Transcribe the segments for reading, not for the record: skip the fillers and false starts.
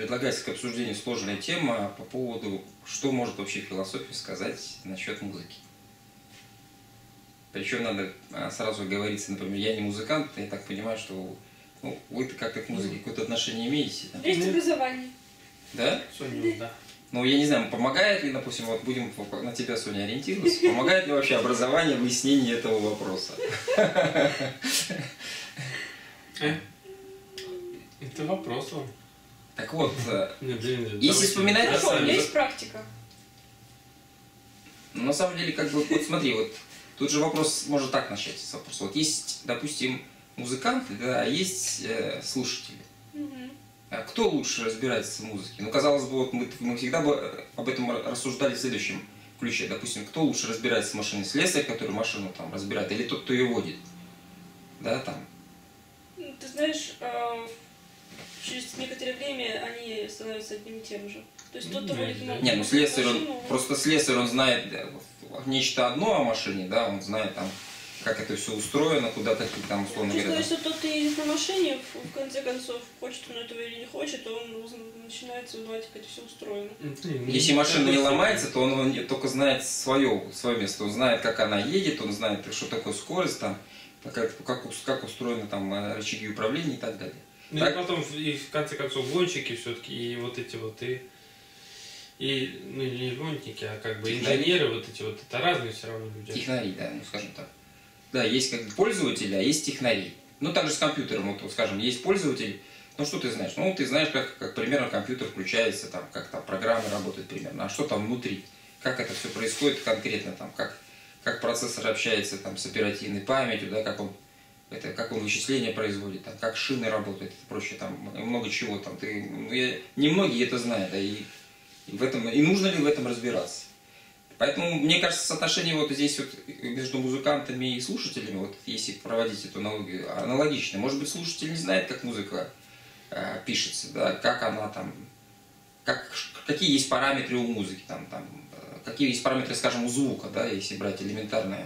предлагается к обсуждению сложная тема по поводу, что может вообще философия сказать насчет музыки. Причем надо сразу говориться, например, я не музыкант, я так понимаю, что ну, вы-то как-то к музыке какое-то отношение имеете. Да? Есть образование. Да? Соня, да. Ну, я не знаю, помогает ли, допустим, вот будем на тебя, Соня, ориентироваться, помогает ли вообще образование в выяснении этого вопроса? Это вопрос вам. Так вот, если если вспоминать... Хорошо, у меня есть практика. Ну, на самом деле, как бы, вот смотри, вот тут же вопрос может так начаться. Вопрос. Вот есть, допустим, музыканты, да, а есть слушатели. А кто лучше разбирается в музыке? Ну, казалось бы, вот мы всегда бы об этом рассуждали в следующем ключе. Допустим, кто лучше разбирается в машине? Слесарь, который машину там разбирает, или тот, кто ее водит? Да, там. Ты знаешь, через некоторое время они становятся одним и тем же. То есть тот, кто водит машину... Не, ну слесарь, просто слесарь, он знает нечто одно о машине, да, он знает там, как это все устроено, куда какие там, условно говоря. Если тот, кто едет на машине, в конце концов, хочет он этого или не хочет, он начинает узнавать, как это все устроено. Если машина не ломается, то он только знает свое место, он знает, как она едет, он знает, что такое скорость, там, как устроены там рычаги управления и так далее. Ну так? И потом, и в конце концов, гонщики все-таки, и вот эти вот, ну не гонщики, а как бы инженеры, вот эти вот, это разные все равно люди. Технари, да, ну скажем так. Да, есть как бы пользователи, а есть технари. Ну, так же с компьютером, вот, скажем, есть пользователь, ну, что ты знаешь? Ну, ты знаешь, как примерно компьютер включается, там, как там программы работают примерно, а что там внутри, как это все происходит конкретно, там, как процессор общается там, с оперативной памятью, да, как он вычисления производит, там, как шины работают и прочее, там, много чего там. Немногие это знают, да, и нужно ли в этом разбираться. Поэтому, мне кажется, соотношение вот здесь вот между музыкантами и слушателями, вот если проводить эту аналогию, аналогично. Может быть, слушатель не знает, как музыка пишется, да, как она там, какие есть параметры у музыки, там, какие есть параметры, скажем, у звука, да, если брать элементарный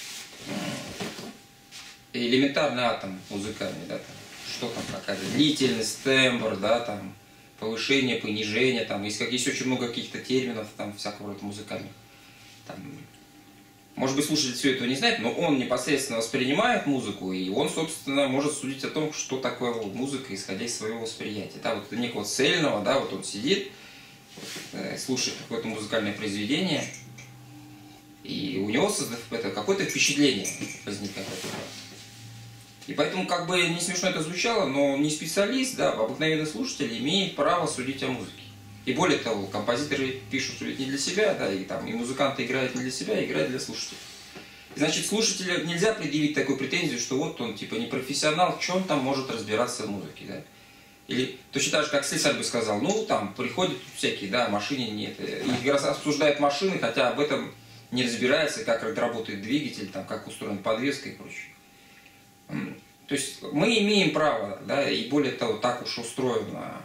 атом музыкальный, да, там, что там, какая-то длительность, тембр, да, там, повышение, понижение, там, есть очень много каких-то терминов, там, всякого рода музыкальных. Там, может быть, слушатель все этого не знает, но он непосредственно воспринимает музыку, и он, собственно, может судить о том, что такое музыка, исходя из своего восприятия. Да, вот некого цельного, да, вот он сидит, слушает какое-то музыкальное произведение, и у него какое-то впечатление возникает. И поэтому, как бы не смешно это звучало, но не специалист, да, обыкновенный слушатель имеет право судить о музыке. И более того, композиторы пишут не для себя, да, и музыканты играют не для себя, а играют для слушателей. И, значит, слушателю нельзя предъявить такую претензию, что вот он типа не профессионал, в чем там может разбираться в музыке, да. Или точно так же, как слесарь бы сказал, ну там приходят всякие, да, машине нет, и обсуждают машины, хотя об этом не разбирается, как работает двигатель, там, как устроена подвеска и прочее. То есть мы имеем право, да, и более того, так уж устроено,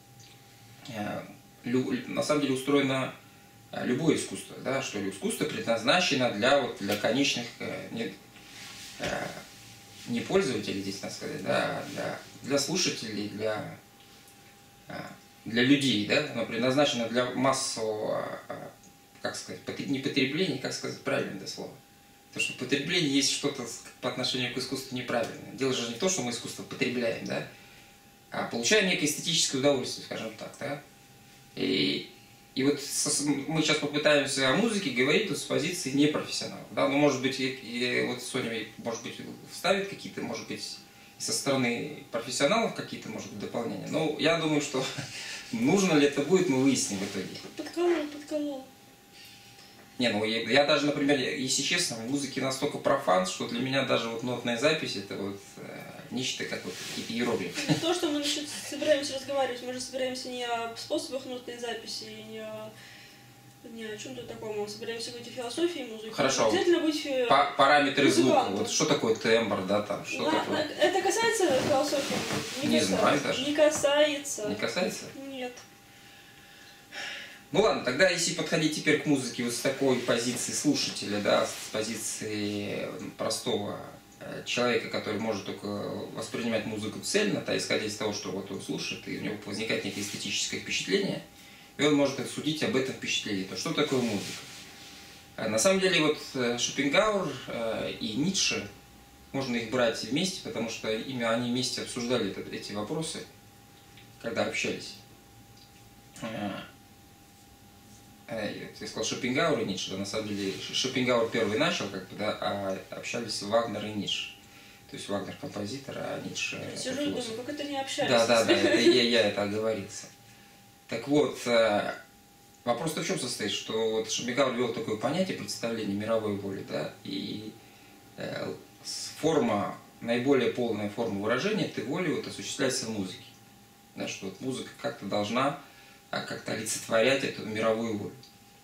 на самом деле устроено любое искусство, да, что искусство предназначено для конечных, не пользователей, здесь надо сказать, да, для слушателей, для людей, да, оно предназначено для массового, как сказать, не потребления, как сказать правильно это слово. Потому что потребление есть что-то по отношению к искусству неправильное. Дело же не то, что мы искусство потребляем, да, а получаем некое эстетическое удовольствие, скажем так, да. И вот мы сейчас попытаемся о музыке говорить тут с позиции непрофессионала, да, но может быть вот Соня, может быть, вставит какие-то, может быть, со стороны профессионалов какие-то, может быть, дополнения. Но я думаю, что нужно ли это будет, мы выясним в итоге. Подколол. Не, ну я даже, например, если честно, в музыке настолько профан, что для меня даже вот нотная запись это вот нечто как вот какие-то иероглифы. То, что мы собираемся разговаривать, мы же собираемся не о способах нотной записи, не о чем-то таком, мы собираемся говорить о философии музыки. Хорошо. Обязательно быть параметры звука, вот что такое тембр, да, там, что такое? Это касается философии музыки? Не знаю даже. Не касается. Не касается? Нет. Ну ладно, тогда если подходить теперь к музыке вот с такой позиции слушателя, да, с позиции простого человека, который может только воспринимать музыку цельно, то исходя из того, что вот он слушает, и у него возникает некое эстетическое впечатление, и он может судить об этом впечатлении. То что такое музыка? На самом деле вот Шопенгауэр и Ницше, можно их брать вместе, потому что они вместе обсуждали эти вопросы, когда общались. Я сказал Шопенгауэр и Ницше, да, на самом деле Шопенгауэр первый начал, как бы, да, а общались Вагнер и Ницше. То есть Вагнер композитор, а Ницше... Сижу и думаю, как это не общались? Да, я это оговорился. Так вот, вопрос-то в чем состоит, что вот Шопенгауэр ввел такое понятие представления мировой воли, да, и форма, наиболее полная форма выражения этой воли вот осуществляется в музыке. Да, что вот музыка как-то должна как-то олицетворять эту мировую волю.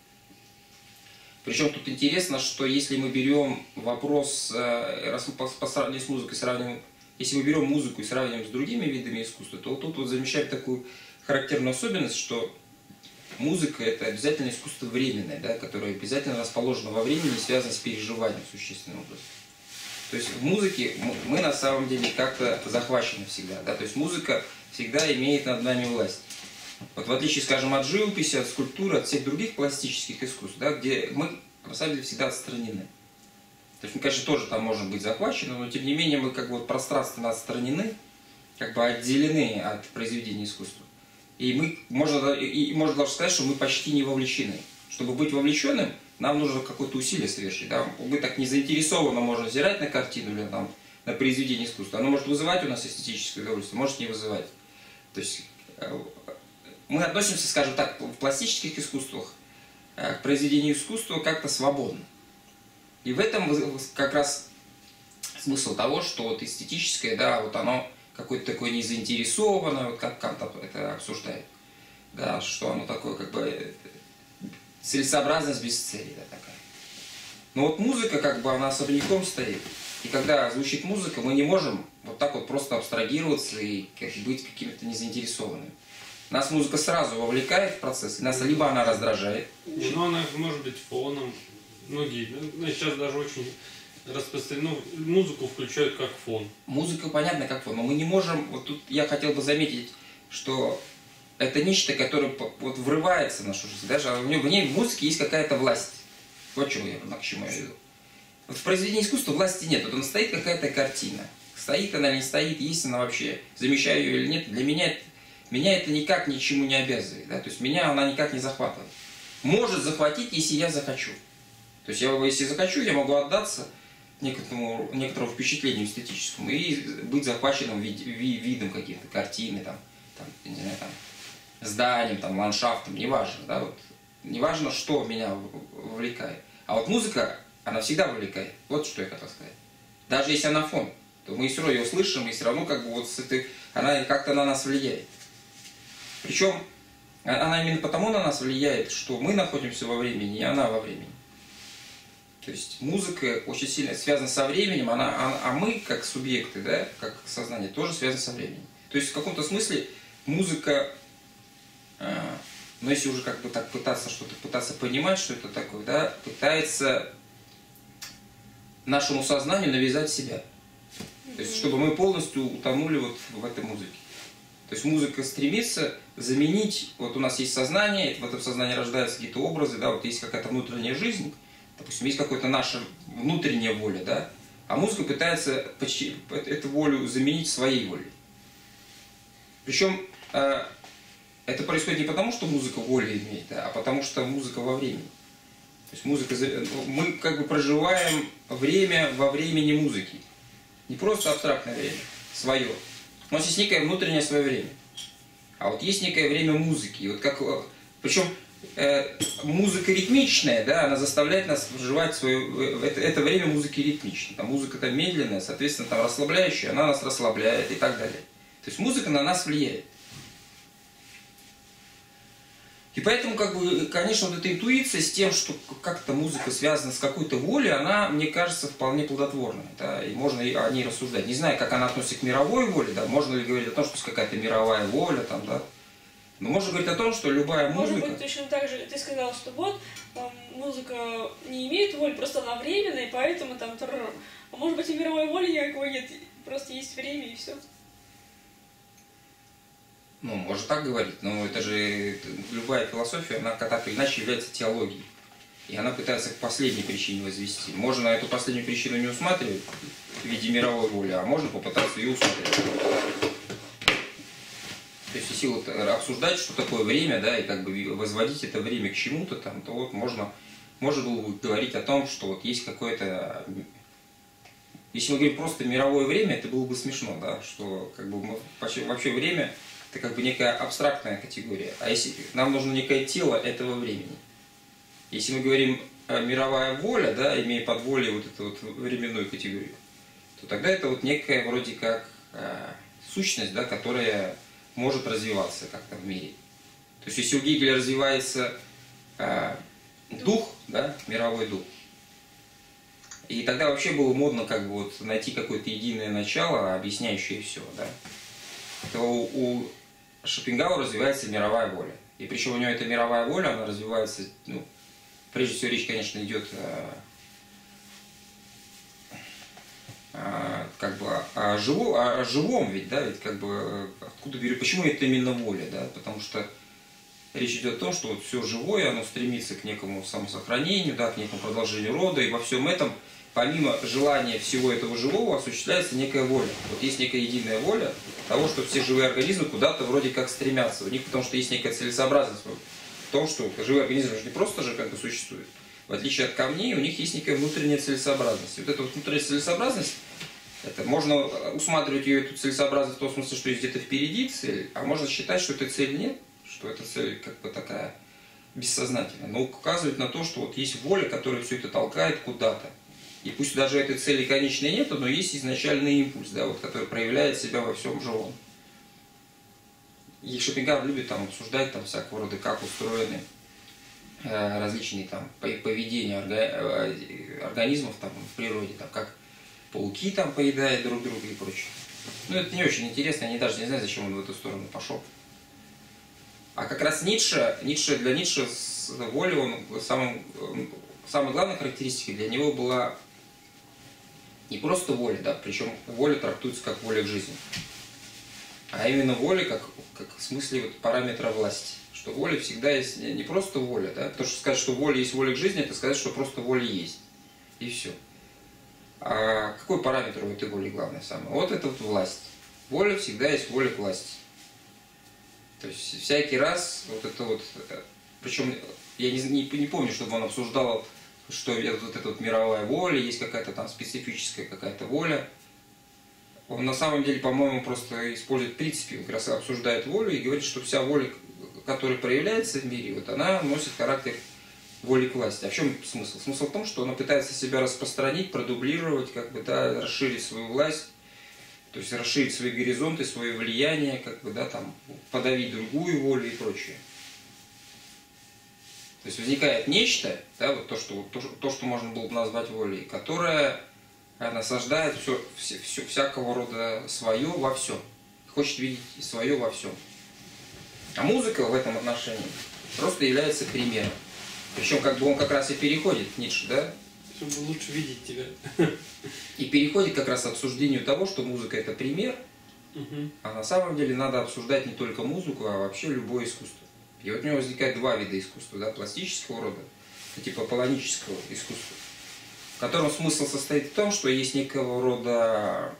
Причем тут интересно, что если мы берем вопрос, раз мы по сравнению с музыкой сравниваем, если мы берем музыку и сравниваем с другими видами искусства, то вот тут вот замечаем такую характерную особенность, что музыка – это обязательно искусство временное, да, которое обязательно расположено во времени и связано с переживанием существенным образом. То есть в музыке мы на самом деле как-то захвачены всегда, да, то есть музыка всегда имеет над нами власть. Вот в отличие, скажем, от живописи, от скульптуры, от всех других пластических искусств, да, где мы, на самом деле, всегда отстранены. То есть мы, конечно, тоже там можем быть захвачены, но тем не менее мы как бы вот пространственно отстранены, как бы отделены от произведения искусства. И можно даже сказать, что мы почти не вовлечены. Чтобы быть вовлеченным, нам нужно какое-то усилие совершить. Да? Мы так не заинтересованно можем взирать на картину или на произведение искусства. Оно может вызывать у нас эстетическое удовольствие, может не вызывать. То есть мы относимся, скажем так, в пластических искусствах к произведению искусства как-то свободно. И в этом как раз смысл того, что вот эстетическое, да, вот оно какое-то такое незаинтересованное, вот как Кант это обсуждает, да, что оно такое как бы целесообразность без цели, да, такая. Но вот музыка как бы она особняком стоит. И когда звучит музыка, мы не можем вот так вот просто абстрагироваться и быть какими-то незаинтересованными. Нас музыка сразу вовлекает в процесс, и нас либо она раздражает. Но она может быть фоном. Многие, сейчас даже очень распространено, музыку включают как фон. Музыка понятно как фон, но мы не можем, вот тут я хотел бы заметить, что это нечто, которое вот врывается в нашу жизнь, даже в ней в музыке есть какая-то власть. Вот к чему я веду. Вот в произведении искусства власти нет, вот стоит какая-то картина. Стоит она или не стоит, есть она вообще, замечаю ее или нет, для меня это никак ничему не обязывает, да? То есть меня она никак не захватывает. Может захватить, если я захочу. То есть если захочу, я могу отдаться некоторому впечатлению эстетическому и быть захваченным видом каких-то картины, не знаю, зданием, ландшафтом, неважно, да, вот. Неважно, что меня вовлекает. А вот музыка, она всегда вовлекает. Вот что я хотел сказать. Даже если она фон, то мы все равно ее слышим, и все равно как бы вот она как-то на нас влияет. Причем она именно потому на нас влияет, что мы находимся во времени, и она во времени. То есть музыка очень сильно связана со временем, а мы, как субъекты, да, как сознание, тоже связаны со временем. То есть в каком-то смысле музыка, но если уже как бы так пытаться понимать, что это такое, да, пытается нашему сознанию навязать себя. То есть чтобы мы полностью утонули вот в этой музыке. То есть музыка стремится заменить, вот у нас есть сознание, в этом сознании рождаются какие-то образы, да, вот есть какая-то внутренняя жизнь, допустим, есть какая-то наша внутренняя воля, да, а музыка пытается эту волю заменить своей волей. Причем это происходит не потому, что музыка волю имеет, да, а потому что музыка во времени. То есть мы как бы проживаем время во времени музыки. Не просто абстрактное время, свое. У нас есть некое внутреннее свое время. А вот есть некое время музыки. И вот причем музыка ритмичная, да, она заставляет нас проживать это время музыки ритмично. Музыка медленная, соответственно, расслабляющая, она нас расслабляет и так далее. То есть музыка на нас влияет. И поэтому, конечно, вот эта интуиция с тем, что как-то музыка связана с какой-то волей, она, мне кажется, вполне плодотворная. Да, и можно о ней рассуждать. Не знаю, как она относится к мировой воле, да, можно ли говорить о том, что есть какая-то мировая воля, Но можно говорить о том, что любая Может музыка... быть, точно так же ты сказал, что вот музыка не имеет воли, просто она временная, и поэтому там... А может быть, и мировой воли никакой нет, просто есть время и все. Ну, можно так говорить, но это же любая философия, она так или иначе является теологией. И она пытается к последней причине возвести. Можно эту последнюю причину не усматривать в виде мировой воли, а можно попытаться ее усматривать. То есть, если вот обсуждать, что такое время, да, и как бы возводить это время к чему-то, там, то вот можно было бы говорить о том, что вот есть какое-то... Если мы говорим просто мировое время, это было бы смешно, да, что как бы вообще время это как бы некая абстрактная категория. А если нам нужно некое тело этого времени. Если мы говорим мировая воля, да, имея под волей вот эту вот временную категорию, то тогда это вот некая вроде как сущность, да, которая может развиваться как-то в мире. То есть если у Гегеля развивается дух, да, мировой дух, и тогда вообще было модно как бы вот найти какое-то единое начало, объясняющее все, да, то у Шопенгауэра развивается мировая воля. И причем у него эта мировая воля, она развивается, ну, прежде всего речь, конечно, идет как бы о живом, ведь, да, ведь как бы откуда берет, почему это именно воля, да, потому что речь идет о том, что вот все живое, оно стремится к некому самосохранению, да, к некому продолжению рода, и во всем этом, помимо желания всего этого живого, осуществляется некая воля. Вот есть некая единая воля того, что все живые организмы куда-то вроде как стремятся. У них потому что есть некая целесообразность в том, что живые организмы же не просто же как бы существуют. В отличие от камней, у них есть некая внутренняя целесообразность. И вот эта вот внутренняя целесообразность, это можно усматривать ее, эту целесообразность в том смысле, что есть где-то впереди цель, а можно считать, что этой цели нет, что эта цель как бы такая бессознательная. Но указывает на то, что вот есть воля, которая все это толкает куда-то. И пусть даже этой цели конечной нет, но есть изначальный импульс, да, вот, который проявляет себя во всем живом. И Шопенгауэр любит там обсуждать там всякого рода, как устроены различные там поведения организмов там в природе, там, как пауки там поедают друг друга и прочее. Ну, это не очень интересно, я даже не знаю, зачем он в эту сторону пошел. А как раз для Ницше с волей, самой главной характеристикой для него была не просто воля, да, причем воля трактуется как воля к жизни, а именно воля как в смысле вот параметра власти. Что воля всегда есть не просто воля, да, потому что сказать, что воля есть воля к жизни, это сказать, что просто воля есть. И все. А какой параметр у этой воли главный самый? Вот это вот власть. Воля всегда есть воля к власти. То есть всякий раз вот это вот, причем я не помню, чтобы он обсуждал, что вот эта вот мировая воля, есть какая-то там специфическая какая-то воля. Он на самом деле, по-моему, просто использует принципы, он как раз обсуждает волю и говорит, что вся воля, которая проявляется в мире, вот она носит характер воли к власти. А в чем смысл? Смысл в том, что она пытается себя распространить, продублировать, как бы, да, расширить свою власть, то есть расширить свои горизонты, свое влияние, как бы, да, там, подавить другую волю и прочее. То есть возникает нечто, да, вот то, что можно было бы назвать волей, которое насаждает все всякого рода свое во всем. Хочет видеть свое во всем. А музыка в этом отношении просто является примером. Причем как бы он как раз и переходит, Ницше, да? Чтобы лучше видеть тебя. И переходит как раз к обсуждению того, что музыка это пример, а на самом деле надо обсуждать не только музыку, а вообще любое искусство. И вот у него возникает два вида искусства, да, пластического рода, типа аполлонического искусства, в котором смысл состоит в том, что есть некого рода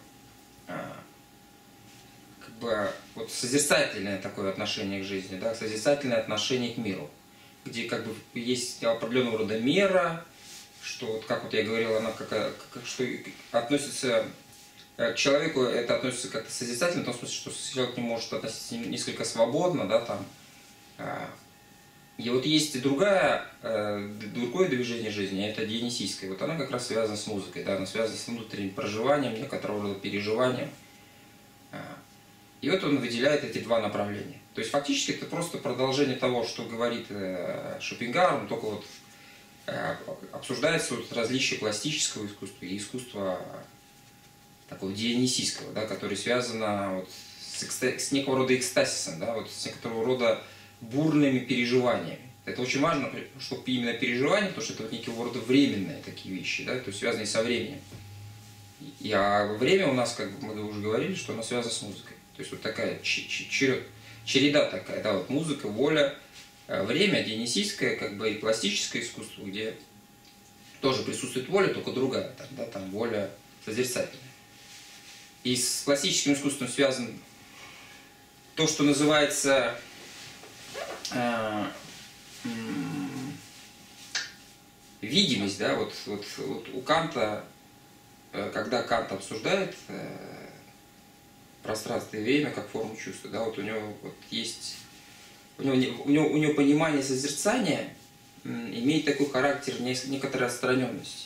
как бы вот созерцательное такое отношение к жизни, да, созерцательное отношение к миру, где как бы есть определенного рода мера, что вот как вот я говорил, она что относится к человеку, это относится как-то созерцательно, в том смысле, что человек не может относиться несколько свободно, да, там. И вот есть другое движение жизни, это дионисийское. Вот оно как раз связано с музыкой, да, оно связано с внутренним проживанием, некоторого рода переживанием. И вот он выделяет эти два направления. То есть фактически это просто продолжение того, что говорит Шопенгауэр, но только вот обсуждается вот различие пластического искусства и искусства такого дионисийского, да, которое связано вот с некого рода экстасисом, да, вот с некоторого рода бурными переживаниями. Это очень важно, чтобы именно переживания, потому что это вот некого рода временные такие вещи, да, то есть связанные со временем. А время у нас, как мы уже говорили, что оно связано с музыкой. То есть вот такая череда такая, да, вот музыка, воля, время, дионисийское, как бы и пластическое искусство, где тоже присутствует воля, только другая, там, да, там воля созерцательная. И с классическим искусством связано то, что называется видимость, да, вот у Канта, когда Кант обсуждает пространство и время как форму чувства, да, вот у него вот есть, у него понимание созерцания имеет такой характер некоторой отстраненности.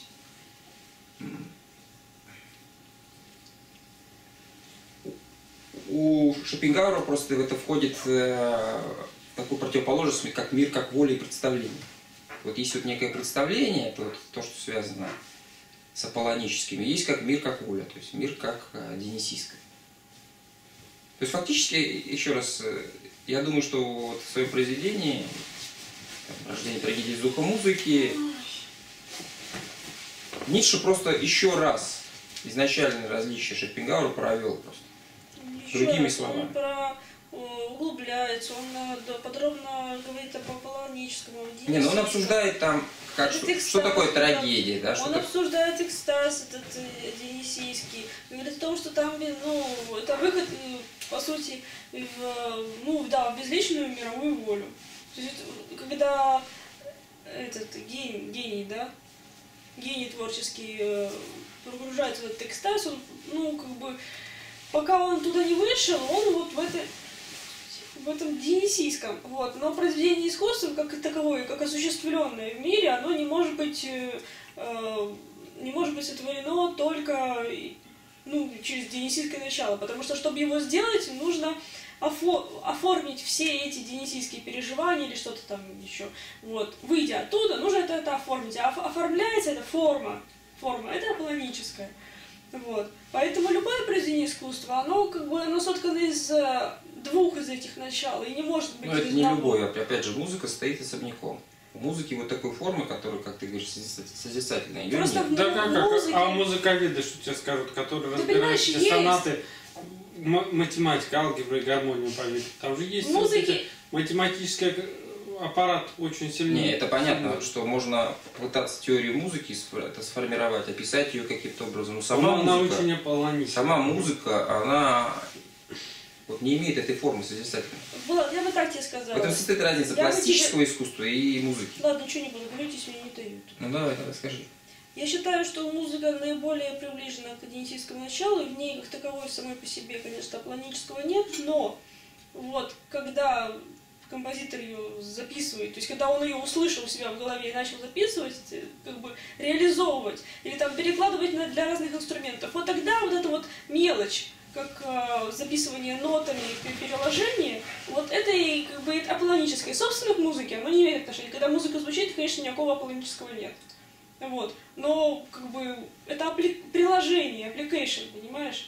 У Шопенгауэра просто в это входит такую противоположность, как мир, как воля и представление. Вот есть вот некое представление, это вот то, что связано с аполлоническими, есть как мир, как воля, то есть мир как дионисийское. То есть фактически, еще раз, я думаю, что вот в своем произведении «Рождение трагедии с духом музыки» Ницше просто еще раз изначальное различие Шопенгауэра провел просто. Другими словами. Он углубляется, он подробно говорит об аполлоническом. Не, ну он обсуждает там, как, что такое трагедия, да? Он обсуждает экстаз этот дионисийский, говорит о том, что там, ну, это выход, по сути, в безличную мировую волю. То есть, когда этот гений, да, гений творческий погружается в этот экстаз, он, ну, как бы, пока он туда не вышел, он вот в этом дионисийском, вот. Но произведение искусства, как таковое, как осуществленное в мире, оно не может быть сотворено только, ну, через дионисийское начало, потому что, чтобы его сделать, нужно оформить все эти дионисийские переживания или что-то там еще. Вот. Выйдя оттуда, нужно это оформить. А оформляется эта форма это аполлоническая. Вот. Поэтому любое произведение искусства, оно как бы оно соткано из двух из этих начал, и не может быть. Но это не любое. Опять же, музыка стоит особняком. У музыки вот такой формы, которая, как ты говоришь, созерцательная, ее просто нет. Да как? А музыковеды, что тебе скажут, которые разбирают эти сонаты, математика, алгебра и гармонию поведут. Там же есть математический аппарат очень сильный. Не, это понятно, что можно пытаться теорию музыки сформировать, описать ее каким-то образом. Но сама музыка, она вот не имеет этой формы созерцательной. Влад, я бы так тебе сказала. В этом состоит разница классического искусства и музыки. Ладно, ничего не буду говорить, если мне не дают. Ну давай, скажи. Я считаю, что музыка наиболее приближена к дионисийскому началу, и в ней как таковой самой по себе, конечно, аполлонического нет, но вот когда композитор ее записывает, то есть когда он ее услышал у себя в голове и начал записывать, как бы реализовывать или там перекладывать для разных инструментов, вот тогда вот эта вот мелочь, как записывание нотами и переложение, вот это и как бы аполлоническое. Собственно, к музыке оно не имеет отношения. Когда музыка звучит, конечно, никакого аполлонического нет. Вот. Но как бы это приложение, application, понимаешь?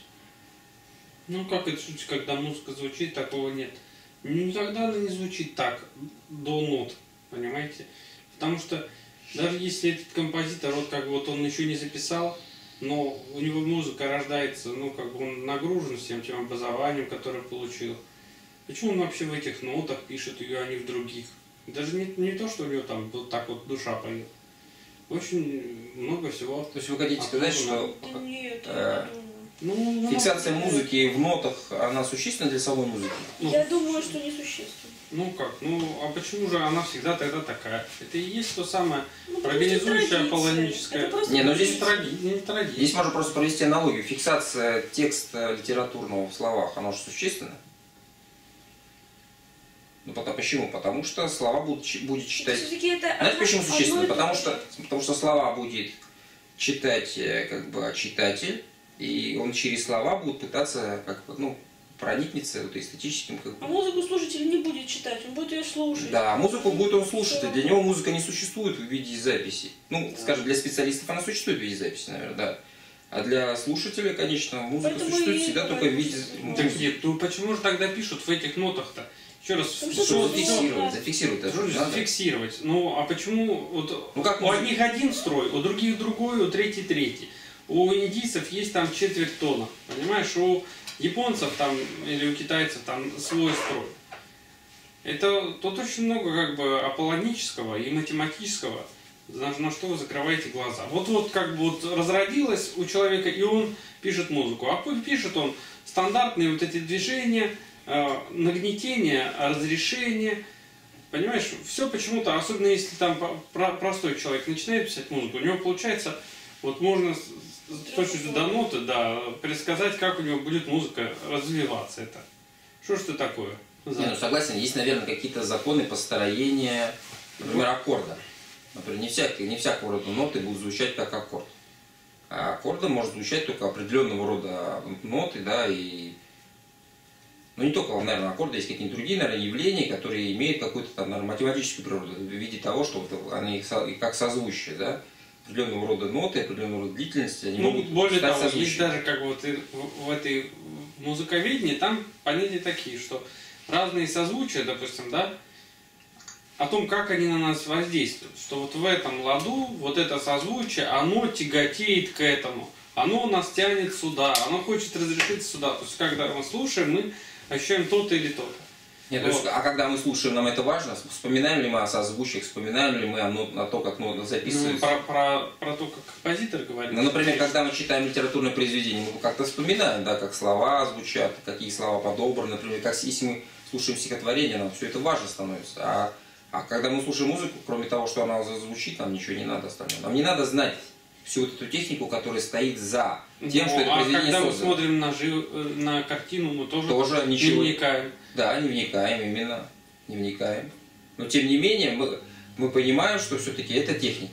Ну как это шутить, когда музыка звучит, такого нет. Никогда она не звучит так, до нот, понимаете? Потому что даже если этот композитор, вот как вот он еще не записал, но у него музыка рождается, ну как бы он нагружен всем тем образованием, которое получил. Почему он вообще в этих нотах пишет ее, а не в других? Даже не то, что у него там вот так вот душа поет. Очень много всего. То есть вы хотите сказать, что Нет, фиксация музыки в нотах, она существенна для самой музыки? Я думаю, что несущественно. Ну как? Ну а почему же она всегда тогда такая? Это и есть то самое организующее аполлоническое. Не, но здесь не традиция. Здесь можно просто провести аналогию. Фиксация текста литературного в словах, она же существенна. Ну почему? Потому что слова будет читать. Знаете, почему существенно? Потому что слова будет читать как бы читатель, и он через слова будет пытаться как бы, ну, проникнется вот эстетическим как бы. А музыку слушатель не будет читать, он будет ее слушать. Да, музыку будет он слушать, и для него музыка не существует в виде записи. Ну, скажем, для специалистов она существует в виде записи, наверное, да. А для слушателя, конечно, музыка Поэтому существует и всегда только в виде Так музыки. нет, ну почему же тогда пишут в этих нотах-то? Еще раз, Потому Чтобы что зафиксировать, зафиксировать это Что же же надо. зафиксировать? Ну, а почему вот Ну, как у одних один строй, у других другой, у третьих третий. У индийцев есть там четверть тона, понимаешь? У японцев там или у китайцев там свой строй. Это тут очень много как бы аполлонического и математического, на что вы закрываете глаза. Вот как бы вот разродилось у человека, и он пишет музыку. А пишет он стандартные вот эти движения, нагнетение, разрешение. Понимаешь, все почему-то, особенно если там простой человек начинает писать музыку, у него получается, вот можно с точностью до ноты, да, предсказать, как у него будет музыка развиваться. Это. Что ж это такое? Не, ну согласен, есть, наверное, какие-то законы построения, например, аккорда. Например, не всякого рода ноты будут звучать как аккорд. А аккорды может звучать только определенного рода ноты, да, и... Ну, не только, наверное, аккорды, есть какие-то другие, наверное, явления, которые имеют какую-то там, наверное, математическую природу, в виде того, что вот они как созвучие, да, определенного рода ноты, определенного рода длительности, они могут более стать того, созвучными. есть даже как бы вот в этой музыковедении, там понятия такие, что разные созвучия, допустим, да, о том, как они на нас воздействуют, что вот в этом ладу, вот это созвучие, оно тяготеет к этому, оно нас тянет сюда, оно хочет разрешиться сюда, то есть когда мы слушаем, мы ощущаем то-то или то-то. Нет, то есть, а когда мы слушаем, нам это важно? Вспоминаем ли мы о созвучиях, вспоминаем ли мы о том, как ноты записываются? Ну, про то, как композитор говорит. Ну, например, когда мы читаем литературное произведение, мы как-то вспоминаем, да, как слова звучат, какие слова подобраны, например, как если мы слушаем стихотворение, нам все это важно становится. А когда мы слушаем музыку, кроме того, что она звучит, нам ничего не надо остальное. Нам не надо знать всю вот эту технику, которая стоит за тем, что это произведение когда создано. мы смотрим на картину, мы тоже ничего не вникаем. Да, не вникаем, именно. Не вникаем. Но тем не менее, мы понимаем, что все-таки это техника.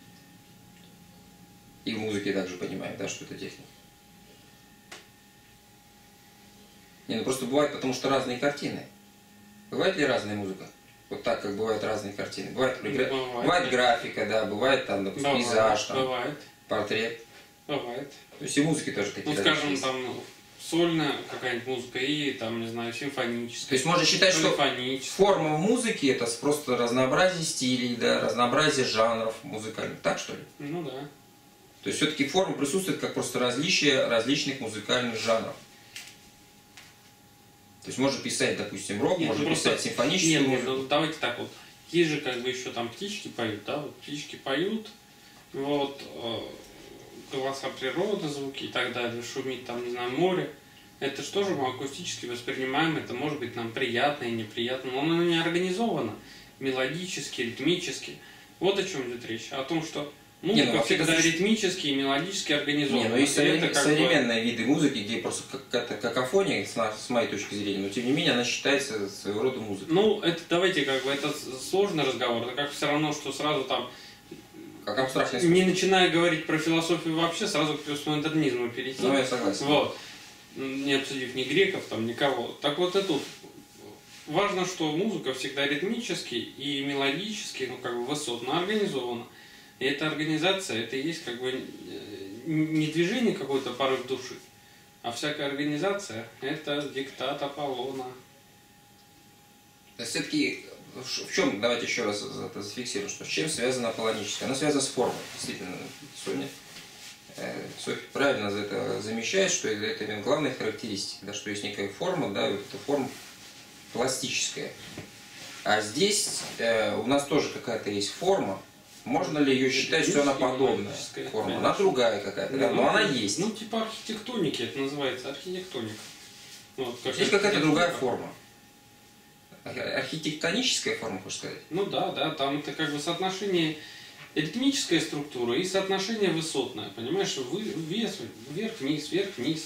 И в музыке также понимаем, да, что это техника. Не, ну просто бывает, потому что разные картины. Бывает ли разная музыка? Вот так, как бывают разные картины. Бывает графика, да, бывает там, допустим, пейзаж, там, портрет. Бывает. То есть и музыки тоже такие. Ну, скажем, там сольная какая-нибудь музыка и там, не знаю, симфоническая. То есть можно считать, что форма музыки это просто разнообразие стилей, да, разнообразие жанров музыкальных. Так что ли? Ну да. То есть все-таки форма присутствует как просто различие различных музыкальных жанров. То есть можно писать, допустим, рок, можно писать симфоническую музыку. Нет, ну давайте так вот. Есть же как бы еще там птички поют, да, вот птички поют, вот голоса природы, звуки и так далее, шумит там, не знаю, море. Это что же мы акустически воспринимаем, это может быть нам приятно и неприятно, но оно не организовано мелодически, ритмически. Вот о чем идет речь. О том, что музыка всегда ритмически и мелодически организована. Но есть современные виды музыки, где просто какая-то какофония, с моей точки зрения, но тем не менее она считается своего рода музыкой. Ну, это давайте как бы, это сложный разговор, это как все равно, что сразу там, как абстрактный не начиная говорить про философию вообще, сразу к постмодернизму перейти. Ну, я согласен. Вот. Не обсудив ни греков, там, никого. Так вот это важно, что музыка всегда ритмически и мелодически, ну, как бы высотно организована. И эта организация, это и есть как бы не движение какой-то порыв души, а всякая организация – это диктат Аполлона. Все-таки в чем, давайте еще раз это зафиксируем, что с чем связана аполлоническая? Она связана с формой, действительно, Софья правильно это замечает, что это именно главная характеристика, да, что есть некая форма, да, вот эта форма пластическая. А здесь у нас тоже какая-то есть форма. Можно ли ее считать, что она подобная форма? Она другая какая-то, да, но она есть. Ну, типа архитектоники это называется, архитектоника. Вот, здесь какая-то другая форма. Архитектоническая форма, хочешь сказать? Ну да, там это как бы соотношение ритмическая структура и соотношение высотное, понимаешь, вверх-вниз, вверх-вниз.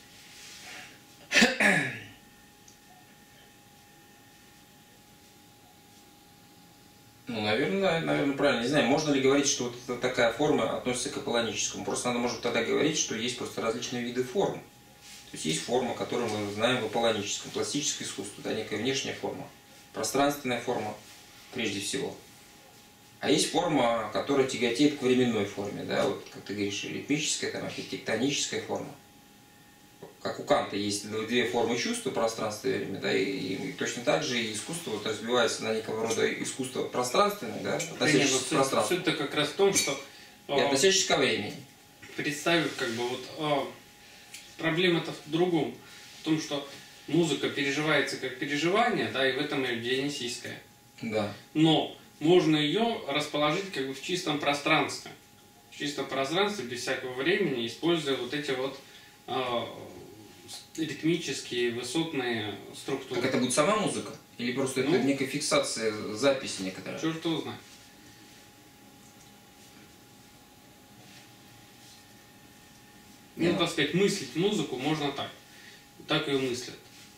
Ну, наверное, правильно. Не знаю, можно ли говорить, что вот такая форма относится к аполлоническому. Просто надо, может, тогда говорить, что есть просто различные виды форм. То есть есть форма, которую мы знаем в аполлоническом, пластическое искусство, да, некая внешняя форма, пространственная форма, прежде всего. А есть форма, которая тяготеет к временной форме, да, вот как ты говоришь, ритмическая, там, архитектоническая форма. Как у Канта есть две формы чувства, пространство и время, да, и точно так же и искусство вот разбивается на некого рода искусство пространственное, да, относящееся к пространству. Суть-то как раз в том, что и относящееся ко времени. Представив, как бы, вот проблема-то в другом, в том, что музыка переживается как переживание, да, и в этом ее дионисийская. Да. Но можно ее расположить как бы в чистом пространстве. В чистом пространстве, без всякого времени, используя вот эти вот ритмические, высотные структуры. Так это будет сама музыка? Или просто это некая фиксация, запись некоторая? Черт его знает. Ну, так сказать, мыслить музыку можно так. Так ее мыслят.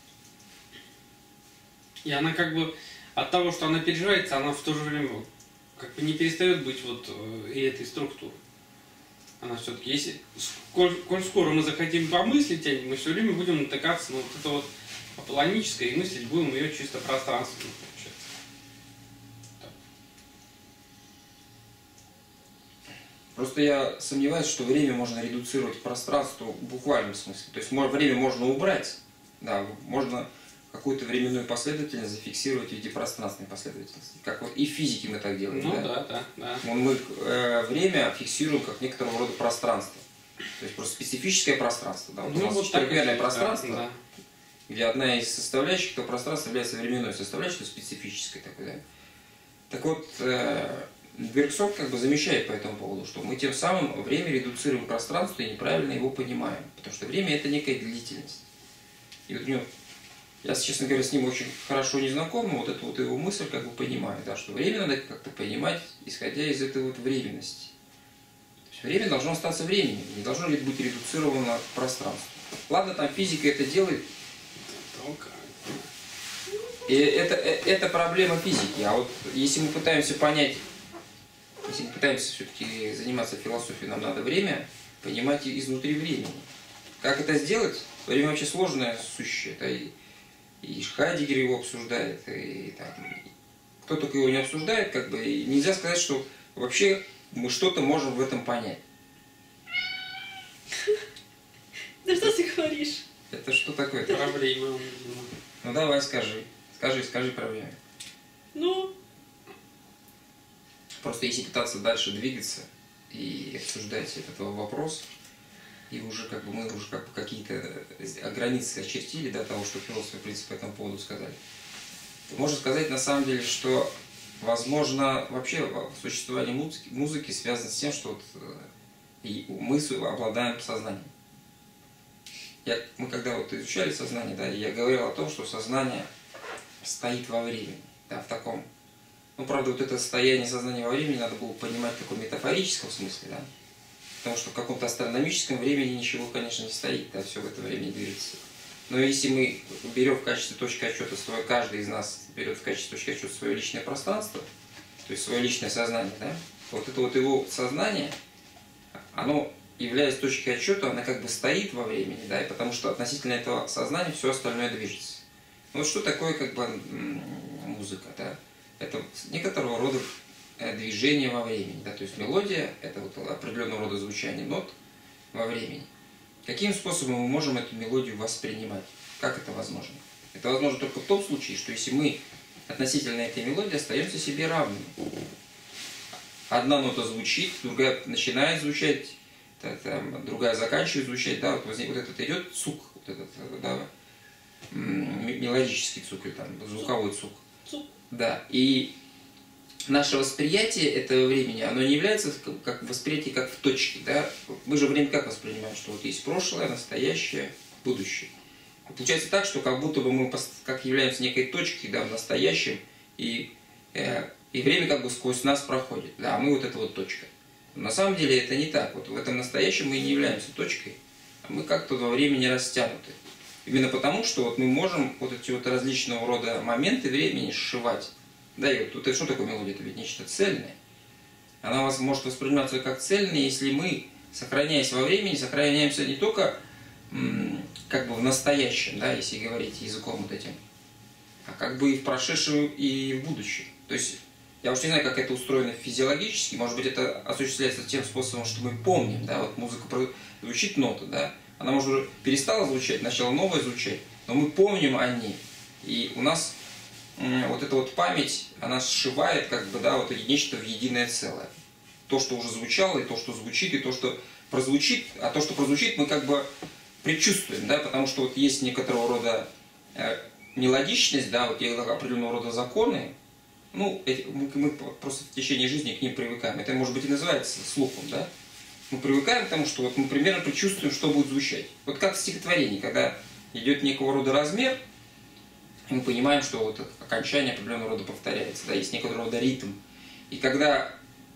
И она как бы от того, что она переживается, она в то же время как бы не перестает быть вот и этой структурой. Она все-таки, если, коль скоро мы захотим помыслить о ней, мы все время будем натыкаться на вот это вот аполлоническое, и мыслить будем ее чисто пространственно, получается. Так. Просто я сомневаюсь, что время можно редуцировать к пространству в буквальном смысле. То есть время можно убрать, да, можно какую-то временную последовательность зафиксировать в виде пространственной последовательности. Как вот и в физике мы так делаем. Ну да. Да. Мы время фиксируем как некоторого рода пространство. То есть просто специфическое пространство. Да. Вот у нас вот четырехмерное пространство, да. где одна из составляющих этого пространства является временной составляющей, специфической такой, да. Так вот, Бергсон как бы замечает по этому поводу, что мы тем самым время редуцируем к пространству и неправильно его понимаем. Потому что время это некая длительность. И вот у него, я, честно говоря, с ним очень хорошо не знаком, но вот эту вот его мысль как бы понимаю, да, что время надо как-то понимать, исходя из этой вот временности. То есть время должно остаться временем, не должно быть редуцировано к пространству. Ладно, там физика это делает, и это проблема физики. А вот если мы пытаемся понять, если мы пытаемся все-таки заниматься философией, нам надо время понимать изнутри времени. Как это сделать? Время вообще сложное сущее. Это и Хайдеггер его обсуждает, и там, кто только его не обсуждает, как бы, и нельзя сказать, что вообще мы что-то можем в этом понять. Да что ты говоришь? Это что такое? Проблема. Ну давай скажи проблему. Ну? Просто если пытаться дальше двигаться и обсуждать этот вопрос, и уже как бы мы уже как бы какие-то границы очертили до того, что философы, в принципе, по этому поводу сказали. Можно сказать на самом деле, что возможно вообще существование музыки связано с тем, что вот мы обладаем сознанием. Мы когда вот изучали сознание, да, я говорил о том, что сознание стоит во времени, да, в таком. Ну, правда, вот это состояние сознания во времени надо было понимать в таком метафорическом смысле, да. Потому что в каком-то астрономическом времени ничего, конечно, не стоит, да, все в это время движется. Но если мы берем в качестве точки отсчета каждый из нас берет в качестве точки отсчета свое личное пространство, то есть свое личное сознание, да, вот это вот его сознание, оно, являясь точкой отсчета, она как бы стоит во времени, да, и потому что относительно этого сознания все остальное движется. Ну, вот что такое как бы музыка, да? Это некоторого рода движение во времени, да, то есть мелодия – это вот определенного рода звучание нот во времени. Каким способом мы можем эту мелодию воспринимать? Как это возможно? Это возможно только в том случае, что если мы относительно этой мелодии остаемся себе равными. Одна нота звучит, другая начинает звучать, другая заканчивает звучать, да, вот этот идет цук, вот этот, да, мелодический цук или там звуковой цук. Да, и наше восприятие этого времени, оно не является как восприятие как в точке, да? Мы же время как воспринимаем, что вот есть прошлое, настоящее, будущее. И получается так, что как будто бы мы как являемся некой точкой, да, в настоящем, и время как бы сквозь нас проходит, да, а мы вот эта вот точка. Но на самом деле это не так. Вот в этом настоящем мы не являемся точкой, а мы как-то во времени растянуты. Именно потому, что вот мы можем вот эти вот различного рода моменты времени сшивать. Да, и вот что такое мелодия? Это ведь нечто цельное. Она может восприниматься как цельная, если мы, сохраняясь во времени, сохраняемся не только как бы в настоящем, да, если говорить языком вот этим, а как бы и в прошедшем, и в будущем. То есть Я уж не знаю, как это устроено физиологически, может быть, это осуществляется тем способом, что мы помним, да, вот музыка звучит нота, да, она, может, уже перестала звучать, начала новая звучать, но мы помним о ней, и у нас вот эта вот память, она сшивает, как бы, да, вот нечто в единое целое. То, что уже звучало, и то, что звучит, и то, что прозвучит, а то, что прозвучит, мы как бы предчувствуем, да, потому что вот есть некоторого рода мелодичность, да, вот есть определенного рода законы, ну, мы просто в течение жизни к ним привыкаем. Это, может быть, и называется слухом, да. Мы привыкаем к тому, что вот мы примерно предчувствуем, что будет звучать. Вот как в стихотворении, когда идет некого рода размер, и мы понимаем, что вот окончание определенного рода повторяется, да, есть некоторого рода ритм. И когда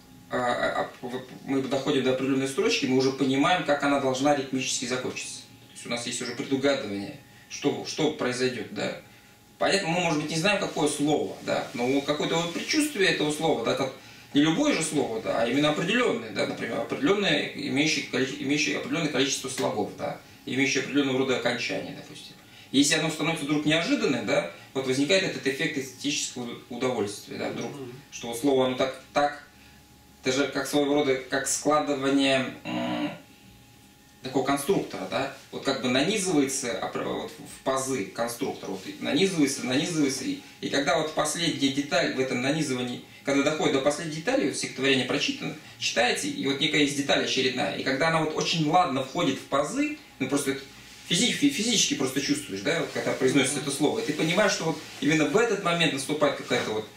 мы доходим до определенной строчки, мы уже понимаем, как она должна ритмически закончиться. То есть у нас есть уже предугадывание, что произойдет, да. Понятно, мы, может быть, не знаем, какое слово, да, но какое-то вот предчувствие этого слова, да, как не любое же слово, да, а именно определенное, да, например, определенное, имеющее определенное количество слогов, да, имеющее определенного рода окончания, допустим. Если оно становится вдруг неожиданным, да, вот возникает этот эффект эстетического удовольствия, да, вдруг, что вот слово, оно так, даже как своего рода, как складывание такого конструктора, да, вот как бы нанизывается вот в пазы конструктора, вот нанизывается, и когда вот последняя деталь в этом нанизывании, когда доходит до последней детали, вот стихотворение прочитано, читаете, и вот некая есть деталь очередная, и когда она вот очень ладно входит в пазы, ну просто физически просто чувствуешь, да, вот когда произносится это слово, и ты понимаешь, что вот именно в этот момент наступает какая-то вот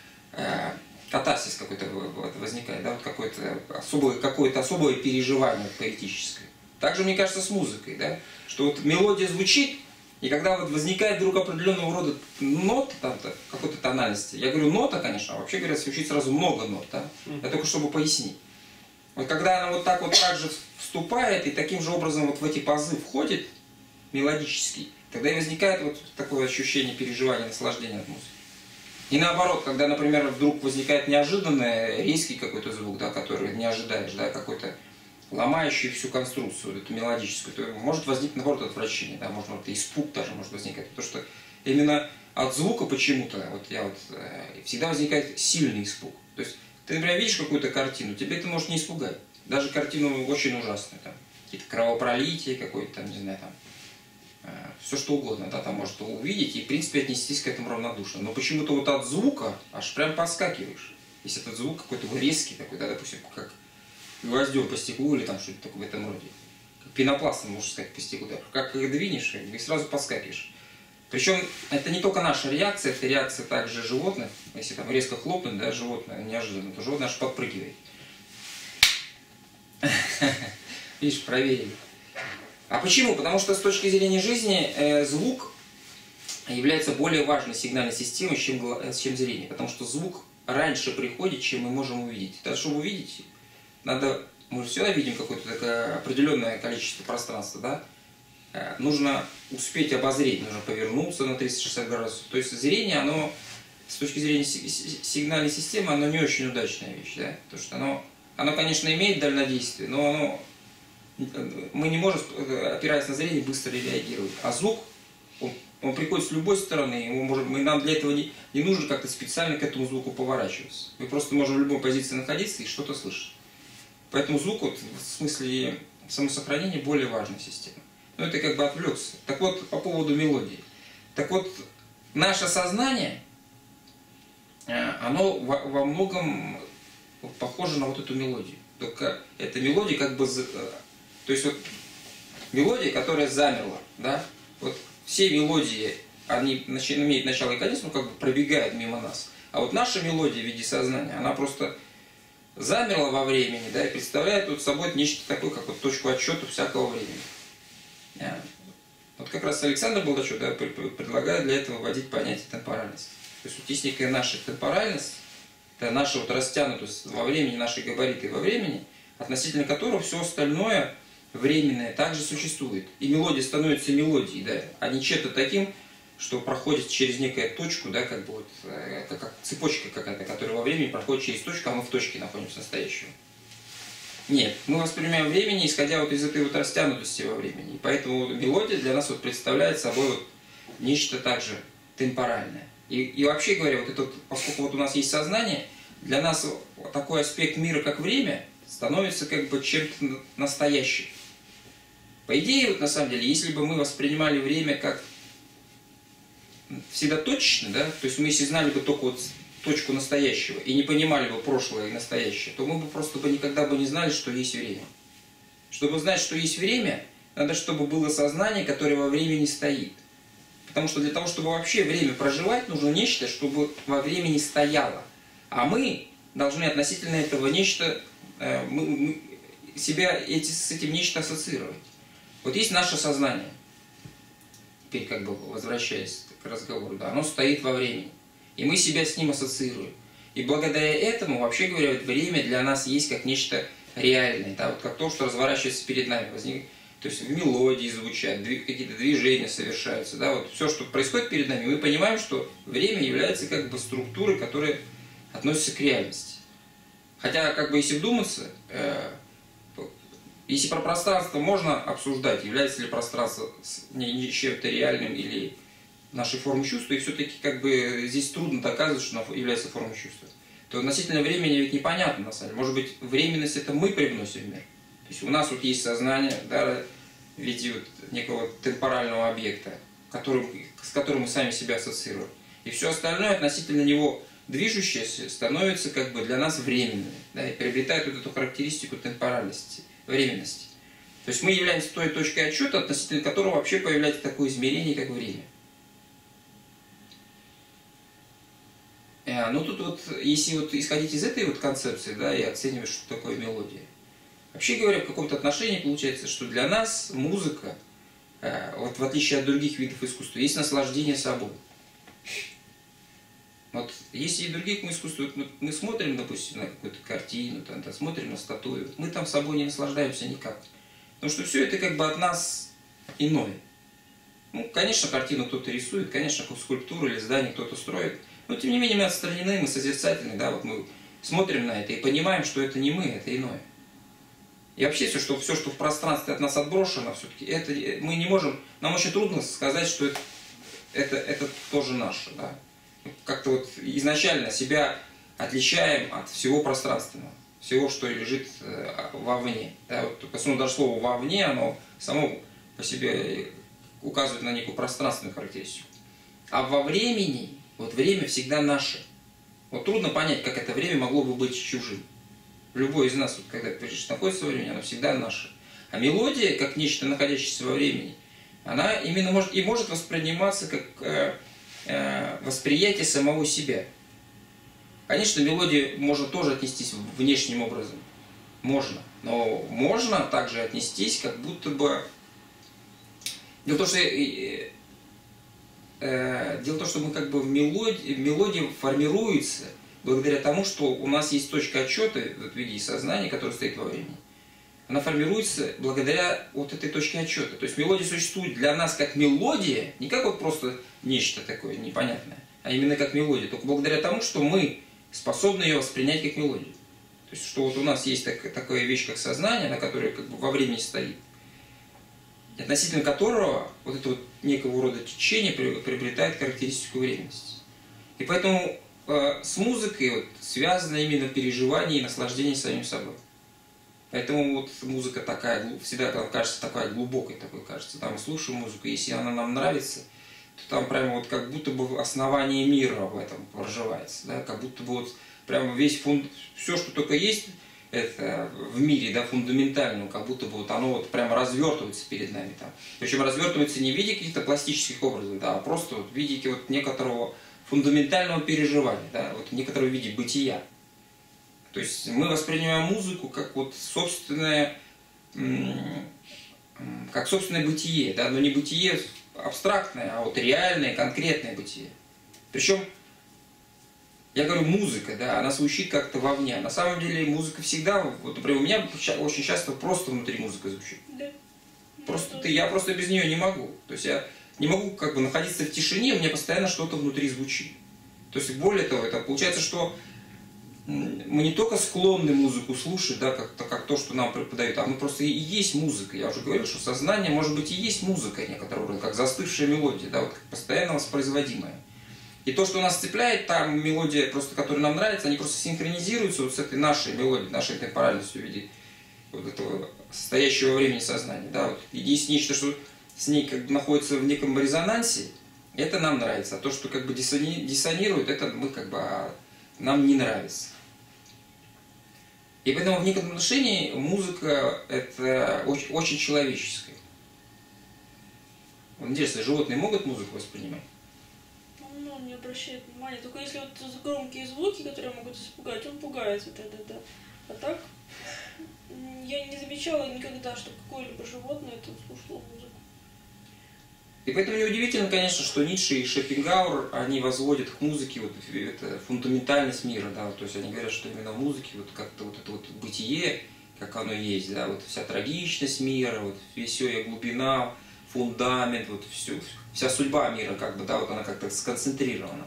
катарсис какой-то возникает, да, вот какое-то особое переживание поэтическое. Также, мне кажется, с музыкой, да, что вот мелодия звучит, и когда вот возникает вдруг определенного рода нот, там-то, какой-то тональности, я говорю нота, конечно, а вообще говорят, звучит сразу много нот, да, я только чтобы пояснить. Вот когда она вот так же вступает, и таким же образом вот в эти пазы входит мелодически, тогда и возникает вот такое ощущение переживания, наслаждения от музыки. И наоборот, когда, например, вдруг возникает неожиданный, резкий какой-то звук, да, который не ожидаешь, да, какой-то ломающий всю конструкцию, эту мелодическую, то может возникнуть, наоборот, отвращение, да, может испуг даже может возникать. Потому что именно от звука почему-то, всегда возникает сильный испуг. То есть ты, например, видишь какую-то картину, тебе это может не испугать. Даже картину очень ужасную, там, какие-то кровопролития, какой-то, там, не знаю, там, все что угодно, да, там может увидеть и, в принципе, отнестись к этому равнодушно. Но почему-то вот от звука аж прям подскакиваешь. Если этот звук какой-то резкий такой, да, допустим, как гвоздем по стеклу или там что-то такое в этом роде. Как пенопластом, можно сказать, по стеклу. Да. Как их двинешь, и сразу подскакиваешь. Причем это не только наша реакция, это реакция также животных. Если там резко хлопнуть, да, животное неожиданно, то животное аж подпрыгивает. Видишь, проверили. А почему? Потому что с точки зрения жизни звук является более важной сигнальной системой, чем зрение. Потому что звук раньше приходит, чем мы можем увидеть. Даже чтобы увидеть, мы же всегда видим какое-то такое определенное количество пространства, да? Нужно успеть обозреть, нужно повернуться на 360 градусов. То есть зрение, оно с точки зрения сигнальной системы, оно не очень удачная вещь, да? Потому что оно, конечно, имеет дальнодействие, но мы не можем, опираясь на зрение, быстро реагировать. А звук, он приходит с любой стороны, нам для этого не нужно как-то специально к этому звуку поворачиваться. Мы просто можем в любой позиции находиться и что-то слышать. Поэтому звук вот, в смысле самосохранения более важная система. Но это как бы отвлекся. Так вот, по поводу мелодии. Так вот, наше сознание, оно во многом похоже на вот эту мелодию. Только эта мелодия как бы... То есть вот мелодия, которая замерла, да? Вот все мелодии, они имеют начало и конец, но как бы пробегают мимо нас. А вот наша мелодия в виде сознания, она просто замерла во времени, да, и представляет вот собой нечто такое, как вот точку отсчета всякого времени. Вот как раз Александр Балдачев, да, предлагает для этого вводить понятие темпоральности. То есть вот есть некая наша темпоральность, это наша вот растянутость во времени, наши габариты во времени, относительно которого все остальное временное также существует. И мелодия становится мелодией, да, а не чем-то таким, что проходит через некую точку, да, как бы вот, как цепочка какая-то, которая во времени проходит через точку, а мы в точке находимся настоящего. Нет, мы воспринимаем времени, исходя вот из этой вот растянутости во времени. И поэтому мелодия для нас вот представляет собой вот нечто также темпоральное. И вообще говоря, вот это вот, поскольку вот у нас есть сознание, для нас такой аспект мира, как время, становится как бы чем-то настоящим. По идее, вот на самом деле, если бы мы воспринимали время как всегда точечно, да, то есть мы если знали бы только вот точку настоящего и не понимали бы прошлое и настоящее, то мы бы просто никогда бы не знали, что есть время. Чтобы знать, что есть время, надо, чтобы было сознание, которое во времени стоит. Потому что для того, чтобы вообще время проживать, нужно нечто, чтобы во времени стояло. А мы должны относительно этого нечто, себя с этим нечто ассоциировать. Вот есть наше сознание, теперь как бы возвращаясь к разговору, да, оно стоит во времени. И мы себя с ним ассоциируем. И благодаря этому, вообще говоря, время для нас есть как нечто реальное, да, вот как то, что разворачивается перед нами. То есть в мелодии звучат, какие-то движения совершаются. Да, вот все, что происходит перед нами, мы понимаем, что время является как бы структурой, которая относится к реальности. Хотя, как бы, если вдуматься, если про пространство можно обсуждать, является ли пространство чем-то реальным или нашей формой чувства, и все-таки как бы здесь трудно доказывать, что оно является формой чувства, то относительно времени ведь непонятно на самом деле. Может быть, временность это мы привносим в мир. То есть у нас вот есть сознание, да, в виде вот некого темпорального объекта, с которым мы сами себя ассоциируем. И все остальное относительно него движущееся становится как бы для нас временным, да, и приобретает вот эту характеристику темпоральности, временности. То есть мы являемся той точкой отсчета, относительно которого вообще появляется такое измерение, как время. Ну тут вот, если вот исходить из этой вот концепции, да, и оценивать, что такое мелодия, вообще говоря, в каком-то отношении получается, что для нас музыка, вот в отличие от других видов искусства, есть наслаждение собой. Вот если и других искусств, мы смотрим, допустим, на какую-то картину, там, смотрим на статую, мы там собой не наслаждаемся никак. Потому что все это как бы от нас иное. Ну, конечно, картину кто-то рисует, конечно, скульптуру или здание кто-то строит, но тем не менее мы отстранены, мы созерцательны, да, вот мы смотрим на это и понимаем, что это не мы, это иное. И вообще все, что в пространстве от нас отброшено, все-таки это мы не можем, нам очень трудно сказать, что это тоже наше, да. Как-то вот изначально себя отличаем от всего пространственного, всего, что лежит вовне. Да, вот, поскольку даже слово «вовне», оно само по себе указывает на некую пространственную характеристику. А во времени, вот время всегда наше. Вот трудно понять, как это время могло бы быть чужим. Любой из нас, вот, когда находится во времени, оно всегда наше. А мелодия, как нечто, находящееся во времени, она именно может восприниматься как восприятие самого себя. Конечно, мелодия можно тоже отнестись внешним образом. Можно. Но можно также отнестись, как будто бы... Дело в том, что мы как бы мелодия формируется благодаря тому, что у нас есть точка отсчета в виде сознания, которая стоит во времени. Она формируется благодаря вот этой точке отсчета. То есть мелодия существует для нас как мелодия, не как вот просто нечто такое непонятное, а именно как мелодия. Только благодаря тому, что мы способны ее воспринять как мелодию. То есть что вот у нас есть такая вещь, как сознание, на которой как бы во времени стоит, относительно которого вот это вот некого рода течение приобретает характеристику временности. И поэтому с музыкой вот связано именно переживание и наслаждение самим собой. Поэтому вот музыка такая, всегда кажется такая глубокой, такой кажется. Там мы слушаем музыку, если она нам нравится, то там прямо вот как будто бы основание мира в этом проживается. Да? Как будто бы вот прямо все, что только есть это в мире, да, фундаментальном, как будто бы вот оно вот прямо развертывается перед нами там. Причем развертывается не в виде каких-то пластических образов, да, а просто вот в виде вот некоторого фундаментального переживания, да, вот некоторого виде бытия. То есть мы воспринимаем музыку как вот собственное бытие, да, но не бытие абстрактное, а вот реальное, конкретное бытие. Причем, я говорю, музыка, да, она звучит как-то вовне. На самом деле музыка всегда, вот, например, у меня очень часто просто внутри музыка звучит. Да. Я просто без нее не могу. То есть я не могу как бы находиться в тишине, у меня постоянно что-то внутри звучит. То есть более того, это получается, что мы не только склонны музыку слушать, да, как то, что нам преподают, а мы просто и есть музыка. Я уже говорил, что сознание может быть и есть музыка некоторого рода, как застывшая мелодия, да, вот, постоянно воспроизводимая. И то, что нас цепляет, там мелодия, просто, которая нам нравится, они просто синхронизируются вот с этой нашей мелодией, нашей темпоральностью в виде вот этого состоящего времени сознания. Да? Вот. И есть нечто, что с ней как бы находится в неком резонансе, это нам нравится. А то, что как бы диссонирует, это мы как бы, нам не нравится. И поэтому в некотором отношении музыка это очень, очень человеческая. Вот интересно, животные могут музыку воспринимать? Ну, не обращает внимания. Только если вот громкие звуки, которые могут испугать, он пугается тогда, да. А так, я не замечала никогда, что какое-либо животное это слушало музыку. И поэтому неудивительно, конечно, что Ницше и Шопенгауэр, они возводят к музыке вот это фундаментальность мира, да, вот, то есть они говорят, что именно в музыке вот как-то вот это вот бытие, как оно есть, да, вот вся трагичность мира, вот весь ее глубина, фундамент, вот вся судьба мира, как бы, да, вот она как-то сконцентрирована.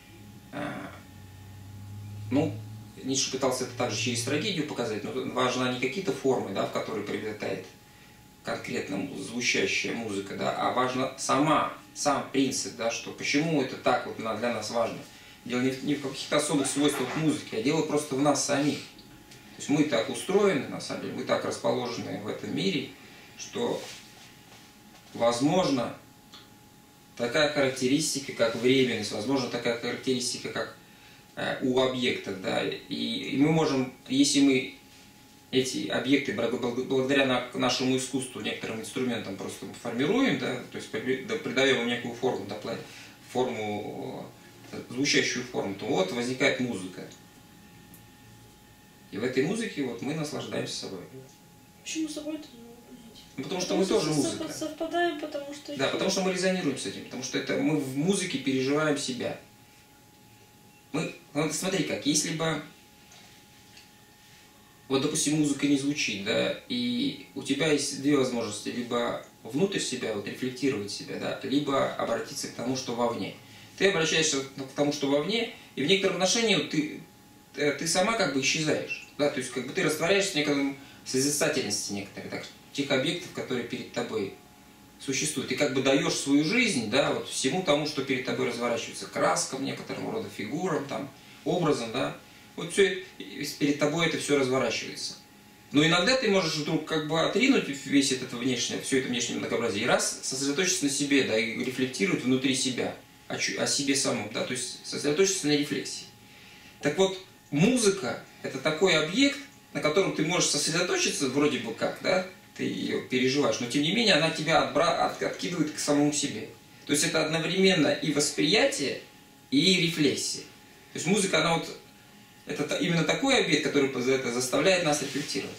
Ну, Ницше пытался это также через трагедию показать, но важны не какие-то формы, да, в которые приобретает конкретно звучащая музыка, да, а важно сам принцип, да, что почему это так вот для нас важно. Дело не в каких-то особых свойствах музыки, а дело просто в нас самих. То есть мы так устроены, на самом деле, мы так расположены в этом мире, что возможно такая характеристика, как временность, возможно такая характеристика, как у объектов, да, и мы можем, если мы эти объекты благодаря нашему искусству, некоторым инструментам просто формируем, да, то есть придаем им некую форму, да, звучащую форму, то вот возникает музыка. И в этой музыке вот мы наслаждаемся собой. Почему собой-то не могу понять? Ну, потому что мы тоже музыка. Совпадаем, потому что... Да, потому что мы резонируем с этим, потому что это мы в музыке переживаем себя. Вот смотри как, если бы... Вот, допустим, музыка не звучит, да, и у тебя есть две возможности, либо внутрь себя, вот, рефлектировать себя, да, либо обратиться к тому, что вовне. Ты обращаешься к тому, что вовне, и в некотором отношении ты сама как бы исчезаешь, да, то есть как бы ты растворяешься в некотором созерцательности некоторых, так, тех объектов, которые перед тобой существуют. Ты как бы даешь свою жизнь, да, вот всему тому, что перед тобой разворачивается, краскам, некоторым рода фигурам, там, образом, да. Вот все, перед тобой это все разворачивается. Но иногда ты можешь вдруг как бы отринуть весь этот внешнее, все это внешнее многообразие, и раз сосредоточиться на себе, да, и рефлектировать внутри себя, о себе самом, да, то есть сосредоточиться на рефлексии. Так вот, музыка – это такой объект, на котором ты можешь сосредоточиться вроде бы как, да, ты ее переживаешь, но тем не менее она тебя откидывает к самому себе. То есть это одновременно и восприятие, и рефлексия. То есть музыка, она вот... Это именно такой объект, который заставляет нас рефлектировать.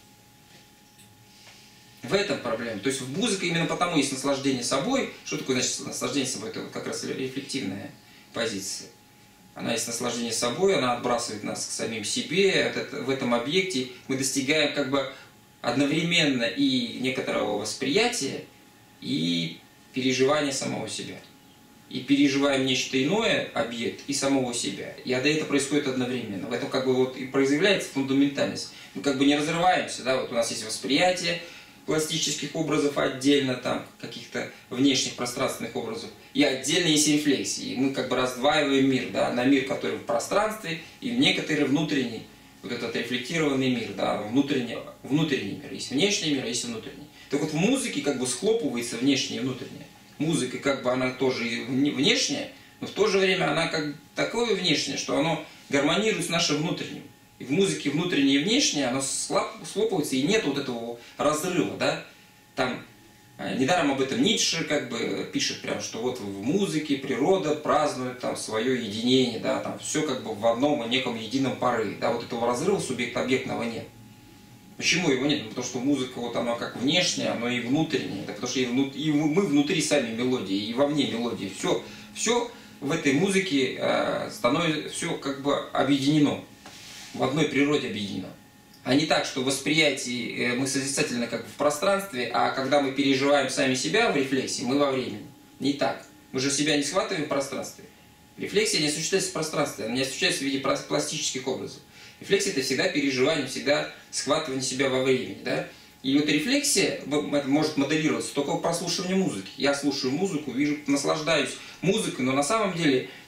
В этом проблема. То есть в музыке именно потому есть наслаждение собой. Что такое значит наслаждение собой? Это вот как раз рефлективная позиция. Она есть наслаждение собой, она отбрасывает нас к самим себе. В этом объекте мы достигаем как бы одновременно и некоторого восприятия, и переживания самого себя. И переживаем нечто иное, объект, и самого себя. И это происходит одновременно. В этом как бы вот и проявляется фундаментальность. Мы как бы не разрываемся, да, вот у нас есть восприятие пластических образов отдельно, там, каких-то внешних пространственных образов, и отдельно есть рефлексии. И мы как бы раздваиваем мир, да, на мир, который в пространстве, и в некоторый внутренний, вот этот рефлектированный мир, да, внутренний мир. Есть внешний мир, есть внутренний. Так вот в музыке как бы схлопывается внешнее и внутреннее. Музыка как бы она тоже и внешняя, но в то же время она как такое внешнее, что оно гармонирует с нашим внутренним. И в музыке внутреннее и внешнее, оно схлопывается, и нет вот этого разрыва, да. Там недаром об этом Ницше как бы пишет прям, что вот в музыке природа празднует там свое единение, да, там все как бы в одном и неком едином порыве, да, вот этого разрыва субъект-объектного нет. Почему его нет? Потому что музыка, вот она как внешняя, но и внутренняя. Это потому что и мы внутри сами мелодии, и вовне мелодии. Все в этой музыке становится, все как бы объединено. В одной природе объединено. А не так, что в восприятии мы созерцательно как в пространстве, а когда мы переживаем сами себя в рефлексии, мы во времени. Не так. Мы же себя не схватываем в пространстве. Рефлексия не осуществляется в пространстве, она не осуществляется в виде пластических образов. Рефлексия – это всегда переживание, всегда схватывание себя во времени. Да? И вот рефлексия может моделироваться только в прослушивании музыки. Я слушаю музыку, наслаждаюсь музыкой, но на самом деле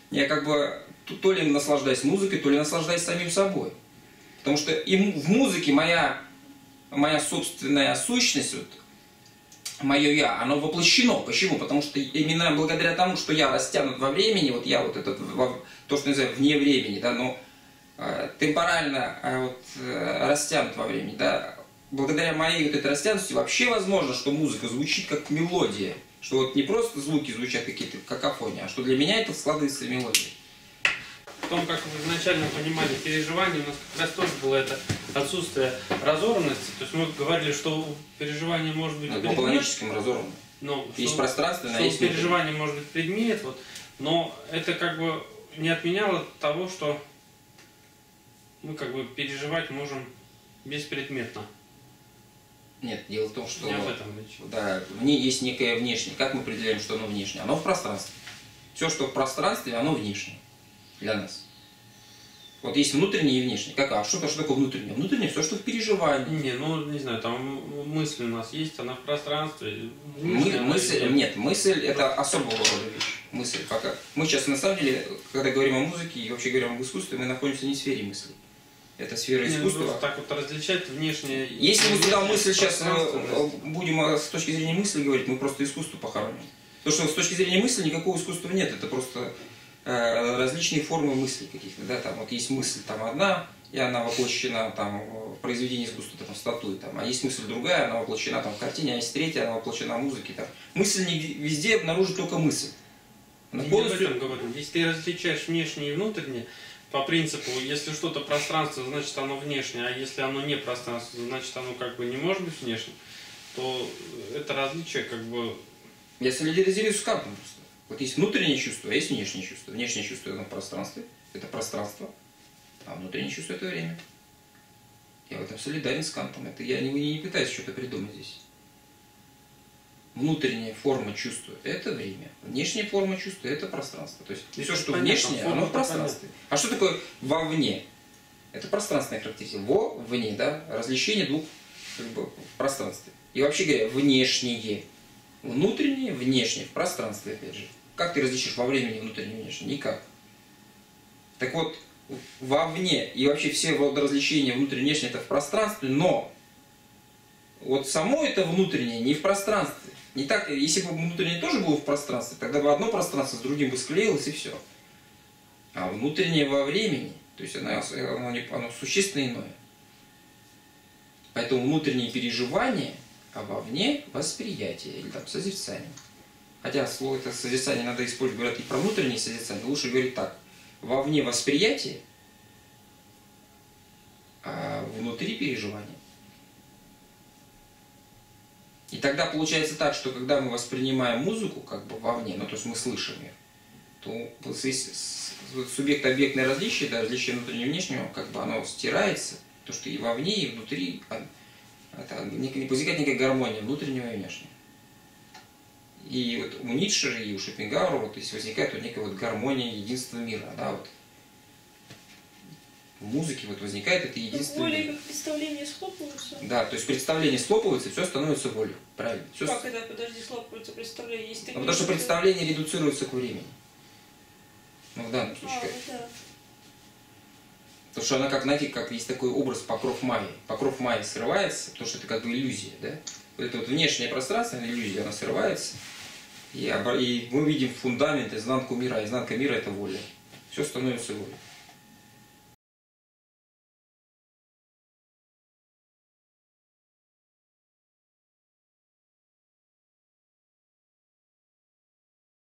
я как бы то ли наслаждаюсь музыкой, то ли наслаждаюсь самим собой. Потому что и в музыке моя собственная сущность, вот, мое я, оно воплощено. Почему? Потому что именно благодаря тому, что я растянут во времени, вот я вот этот, то, что называю, вне времени, да, но темпорально растянут во времени, да, благодаря моей вот этой растянутости вообще возможно, что музыка звучит как мелодия, что вот не просто звуки звучат какие-то какофонии, а что для меня это складывается мелодия. В том, как вы изначально понимали переживания, у нас как раз тоже было это отсутствие разорванности. То есть мы говорили, что переживание может быть по планическим разорванным. Есть пространственное, есть переживание может быть предмет, вот, но это как бы не отменяло того, что мы как бы переживать можем беспредметно. Нет, дело в том, что не об этом речь. Да, в ней есть некое внешнее. Как мы определяем, что оно внешнее? Оно в пространстве. Все, что в пространстве, оно внешнее для нас. Вот есть внутреннее и внешнее. А что такое внутреннее? Внутреннее все, что в переживании. Не знаю, там мысль у нас есть, она в пространстве. Мысль это особого рода вещь. Мысль пока. Мы сейчас на самом деле, когда говорим о музыке и вообще говорим об искусстве, мы находимся не в сфере мысли. Это сфера искусства. Так вот различать внешнее. Если мы сюда мысль сейчас будем с точки зрения мысли говорить, мы просто искусство похороним. Потому что с точки зрения мысли никакого искусства нет. Это просто различные формы мыслей каких-то, да, там вот есть мысль там одна, и она воплощена там в произведении искусства, там, в статуе, там, а есть мысль другая, она воплощена там в картине, а есть третья, она воплощена в музыке, там. Мысль везде обнаружит только мысль. Она полностью... об этом говорю. Если ты различаешь внешнее и внутреннее, по принципу, если что-то пространство, значит оно внешнее, а если оно не пространство, значит оно как бы не может быть внешним, то это различие как бы... Я солидаризируюсь с Кантом просто. Вот есть внутреннее чувство, а есть внешнее чувство. Внешнее чувство это в пространстве, это пространство, а внутреннее чувство это время. Я в этом солидарен с Кантом. Это я не пытаюсь что-то придумать здесь. Внутренняя форма чувства – это время. Внешняя форма чувства – это пространство. То есть все, что внешнее, оно в пространстве. А что такое вовне? Это пространственная характеристика. Вовне, да, различение двух как бы, в пространстве. И вообще говоря, внешнее. Внутреннее, внешнее, в пространстве, опять же. Как ты различишь во времени внутреннее и внешнее? Никак. Так вот, вовне и вообще все различения внутреннее и внешнее это в пространстве, но вот само это внутреннее не в пространстве. Не так, если бы внутреннее тоже было в пространстве, тогда бы одно пространство с другим бы склеилось и все. А внутреннее во времени, то есть оно существенно иное. Поэтому внутреннее переживание, а вовне восприятие или там созерцание. Хотя слово это созерцание надо использовать, говорят и про внутреннее созерцание, лучше говорить так. Вовне восприятие, а внутри переживание. И тогда получается так, что когда мы воспринимаем музыку как бы вовне, ну то есть мы слышим ее, то субъект-объектное различие, да, различие внутреннего и внешнего, как бы оно стирается, то что и вовне, и внутри это возникает некая гармония внутреннего и внешнего. И вот у Ницше и у Шопенгауэра вот, если возникает вот некая вот гармония, единство мира, да, вот. В музыке вот возникает это единство мира. Более как представления схлопываются. Да, то есть представление схлопывается, все становится волей. Правильно. Все... Как это, подожди, схлопываются представления? Есть такие, потому что представление редуцируется к времени. Ну в данном случае. Да. Потому что она, как, знаете, как есть такой образ покров Майи. Покров Майи срывается, потому что это как бы иллюзия, да? Вот это вот внешнее пространство, иллюзия, она срывается. И мы видим фундамент, изнанку мира. Изнанка мира – это воля. Все становится волей.